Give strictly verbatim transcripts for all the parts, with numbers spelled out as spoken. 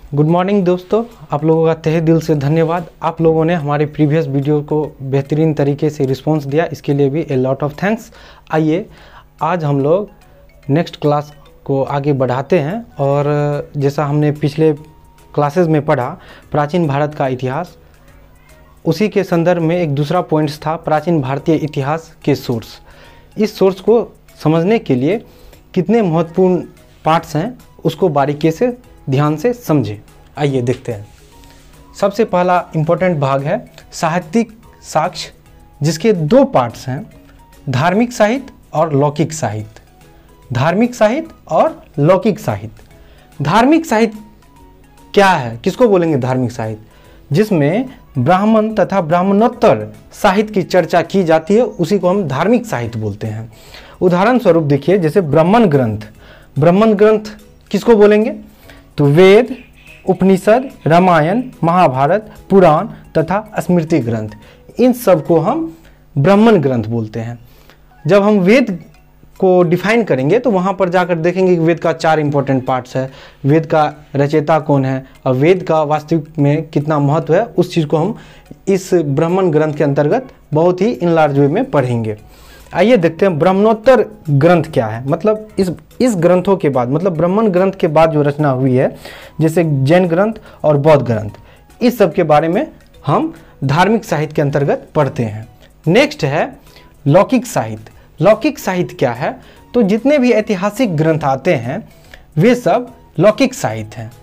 Good morning दोस्तों, आप लोगों का तहे दिल से धन्यवाद। आप लोगों ने हमारे प्रीवियस वीडियो को बेहतरीन तरीके से रिस्पांस दिया, इसके लिए भी ए लॉट ऑफ थैंक्स। आइए आज हम लोग नेक्स्ट क्लास को आगे बढ़ाते हैं और जैसा हमने पिछले क्लासेस में पढ़ा प्राचीन भारत का इतिहास, उसी के संदर्भ में एक दूसरा पॉइंट्स था प्राचीन भारतीय इतिहास के सोर्स। इस सोर्स को समझने के लिए कितने महत्वपूर्ण पार्ट्स हैं उसको बारीकी से ध्यान से समझें। आइए देखते हैं। सबसे पहला इम्पोर्टेंट भाग है साहित्यिक साक्ष्य, जिसके दो पार्ट्स हैं, धार्मिक साहित्य और लौकिक साहित्य। धार्मिक साहित्य और लौकिक साहित्य। धार्मिक साहित्य क्या है, किसको बोलेंगे धार्मिक साहित्य? जिसमें ब्राह्मण तथा ब्राह्मणोत्तर साहित्य की चर्चा की जाती है, उसी को हम धार्मिक साहित्य बोलते हैं। उदाहरण स्वरूप देखिए, जैसे ब्राह्मण ग्रंथ। ब्राह्मण ग्रंथ किसको बोलेंगे? तो वेद, उपनिषद, रामायण, महाभारत, पुराण तथा स्मृति ग्रंथ, इन सब को हम ब्राह्मण ग्रंथ बोलते हैं। जब हम वेद को डिफाइन करेंगे तो वहाँ पर जाकर देखेंगे कि वेद का चार इंपॉर्टेंट पार्ट्स है, वेद का रचयिता कौन है और वेद का वास्तविक में कितना महत्व है, उस चीज़ को हम इस ब्राह्मण ग्रंथ के अंतर्गत बहुत ही इनलार्ज वे में पढ़ेंगे। आइए देखते हैं ब्राह्मणोत्तर ग्रंथ क्या है। मतलब इस इस ग्रंथों के बाद, मतलब ब्राह्मण ग्रंथ के बाद जो रचना हुई है, जैसे जैन ग्रंथ और बौद्ध ग्रंथ, इस सब के बारे में हम धार्मिक साहित्य के अंतर्गत पढ़ते हैं। नेक्स्ट है लौकिक साहित्य। लौकिक साहित्य क्या है? तो जितने भी ऐतिहासिक ग्रंथ आते हैं वे सब लौकिक साहित्य हैं।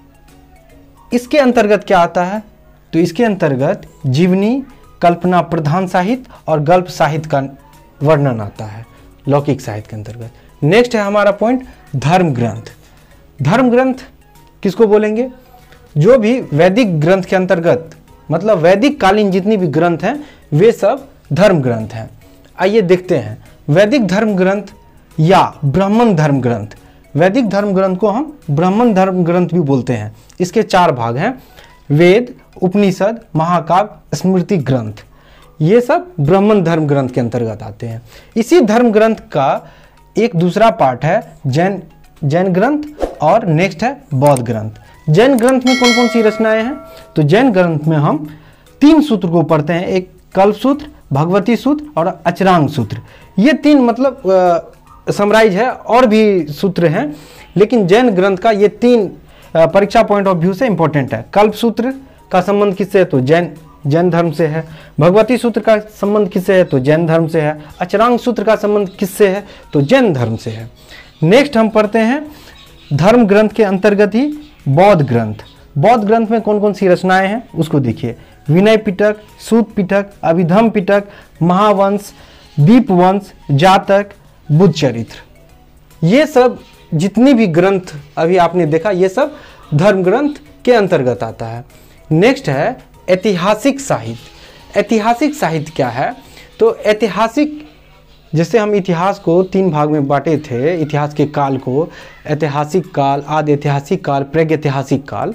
इसके अंतर्गत क्या आता है? तो इसके अंतर्गत जीवनी, कल्पना प्रधान साहित्य और गल्प साहित्य का वर्णन आता है लौकिक साहित्य के अंतर्गत। नेक्स्ट है हमारा पॉइंट धर्म ग्रंथ। धर्म ग्रंथ किसको बोलेंगे? जो भी वैदिक ग्रंथ के अंतर्गत, मतलब वैदिक कालीन जितनी भी ग्रंथ हैं वे सब धर्म ग्रंथ हैं। आइए देखते हैं वैदिक धर्म ग्रंथ या ब्राह्मण धर्म ग्रंथ। वैदिक धर्म ग्रंथ को हम ब्राह्मण धर्म ग्रंथ भी बोलते हैं। इसके चार भाग हैं, वेद, उपनिषद, महाकाव्य, स्मृति ग्रंथ। ये सब ब्राह्मण धर्म ग्रंथ के अंतर्गत आते हैं। इसी धर्म ग्रंथ का एक दूसरा पार्ट है जैन जैन ग्रंथ और नेक्स्ट है बौद्ध ग्रंथ। जैन ग्रंथ में कौन कौन सी रचनाएं हैं? तो जैन ग्रंथ में हम तीन सूत्र को पढ़ते हैं, एक कल्प सूत्र, भगवती सूत्र और अचरांग सूत्र। ये तीन मतलब समराइज है, और भी सूत्र हैं, लेकिन जैन ग्रंथ का ये तीन परीक्षा पॉइंट ऑफ व्यू से इंपॉर्टेंट है। कल्प सूत्र का संबंध किससे है? तो जैन जैन धर्म से है। भगवती सूत्र का संबंध किससे है? तो जैन धर्म से है। अचरांग सूत्र का संबंध किससे है? तो जैन धर्म से है। नेक्स्ट हम पढ़ते हैं धर्म ग्रंथ के अंतर्गत ही बौद्ध ग्रंथ। बौद्ध ग्रंथ में कौन कौन सी रचनाएं हैं उसको देखिए। विनय पिटक, सूत पिटक, अभिधम पिटक, महावंश, दीपवंश, जातक, बुद्ध चरित्र। ये सब जितनी भी ग्रंथ अभी आपने देखा, ये सब धर्म ग्रंथ के अंतर्गत आता है। नेक्स्ट है ऐतिहासिक साहित्य। ऐतिहासिक साहित्य क्या है? तो ऐतिहासिक, जैसे हम इतिहास को तीन भाग में बांटे थे, इतिहास के काल को ऐतिहासिक काल, आदि ऐतिहासिक काल, प्रागैतिहासिक काल।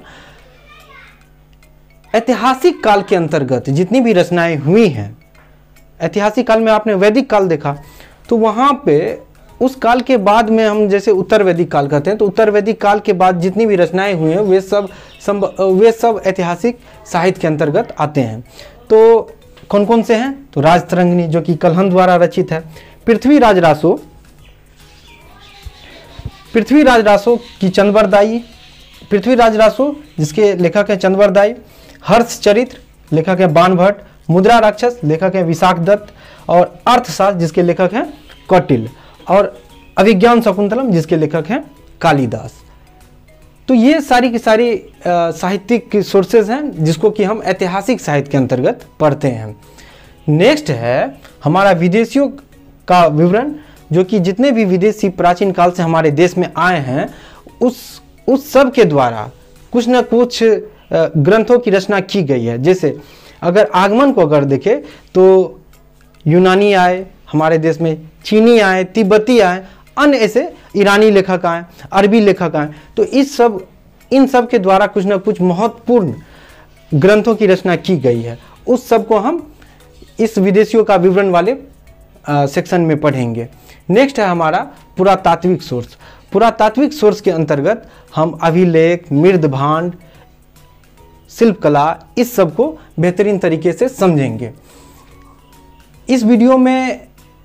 ऐतिहासिक काल के अंतर्गत जितनी भी रचनाएं हुई हैं, ऐतिहासिक काल में आपने वैदिक काल देखा, तो वहाँ पे उस काल के बाद में हम जैसे उत्तर वैदिक काल कहते हैं, तो उत्तर वैदिक काल के बाद जितनी भी रचनाएं हुई हैं वे सब वे सब ऐतिहासिक साहित्य के अंतर्गत आते हैं। तो कौन कौन से हैं? तो राजतरंगिणी, जो कि कलहन द्वारा रचित है। पृथ्वीराज रासो, पृथ्वीराज रासो की चंद्रवरदायी, पृथ्वीराज रासो जिसके लेखक है चंद्रवरदायी। हर्ष चरित्र, लेखक है बाणभट्ट। मुद्रा राक्षस, लेखक है विशाख दत्त। और अर्थशास्त्र, जिसके लेखक हैं कौटिल्य। और अभिज्ञान शकुंतलम, जिसके लेखक हैं कालिदास। तो ये सारी की सारी साहित्यिक सोर्सेज हैं जिसको कि हम ऐतिहासिक साहित्य के अंतर्गत पढ़ते हैं। नेक्स्ट है हमारा विदेशियों का विवरण, जो कि जितने भी विदेशी प्राचीन काल से हमारे देश में आए हैं उस उस सब के द्वारा कुछ न कुछ ग्रंथों की रचना की गई है। जैसे अगर आगमन को अगर देखें तो यूनानी आए हमारे देश में, चीनी आए, तिब्बती आए, अन्य ऐसे ईरानी लेखक आए, अरबी लेखक आए। तो इस सब इन सब के द्वारा कुछ ना कुछ महत्वपूर्ण ग्रंथों की रचना की गई है। उस सब को हम इस विदेशियों का विवरण वाले आ, सेक्शन में पढ़ेंगे। नेक्स्ट है हमारा पुरातात्विक सोर्स। पुरातात्विक सोर्स के अंतर्गत हम अभिलेख, मृदभांड, शिल्पकला, इस सब को बेहतरीन तरीके से समझेंगे। इस वीडियो में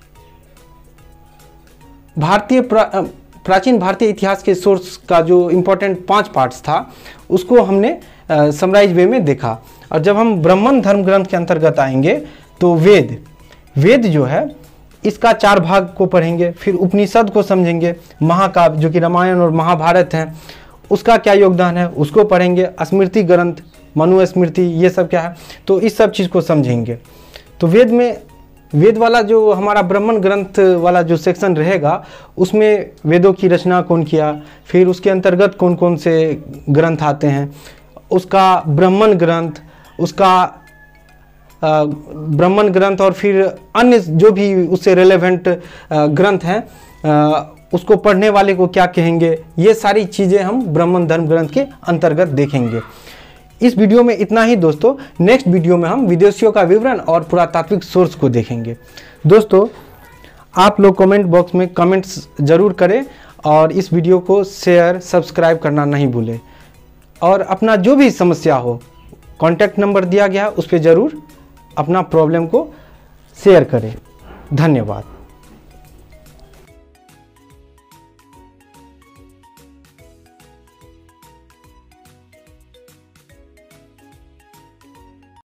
भारतीय प्रा, प्राचीन भारतीय इतिहास के सोर्स का जो इम्पोर्टेंट पांच पार्ट्स था उसको हमने समराइज वे में देखा। और जब हम ब्राह्मण धर्म ग्रंथ के अंतर्गत आएंगे तो वेद वेद जो है इसका चार भाग को पढ़ेंगे, फिर उपनिषद को समझेंगे, महाकाव्य जो कि रामायण और महाभारत हैं उसका क्या योगदान है उसको पढ़ेंगे, स्मृति ग्रंथ, मनुस्मृति, ये सब क्या है, तो इस सब चीज़ को समझेंगे। तो वेद में वेद वाला जो हमारा ब्राह्मण ग्रंथ वाला जो सेक्शन रहेगा उसमें वेदों की रचना कौन किया, फिर उसके अंतर्गत कौन कौन से ग्रंथ आते हैं, उसका ब्राह्मण ग्रंथ, उसका ब्राह्मण ग्रंथ और फिर अन्य जो भी उससे रेलेवेंट ग्रंथ हैं उसको पढ़ने वाले को क्या कहेंगे, ये सारी चीज़ें हम ब्राह्मण धर्म ग्रंथ के अंतर्गत देखेंगे। इस वीडियो में इतना ही दोस्तों। नेक्स्ट वीडियो में हम विदेशियों का विवरण और पुरातात्विक सोर्स को देखेंगे। दोस्तों आप लोग कमेंट बॉक्स में कमेंट्स ज़रूर करें और इस वीडियो को शेयर, सब्सक्राइब करना नहीं भूलें। और अपना जो भी समस्या हो, कॉन्टैक्ट नंबर दिया गया उस पर ज़रूर अपना प्रॉब्लम को शेयर करें। धन्यवाद।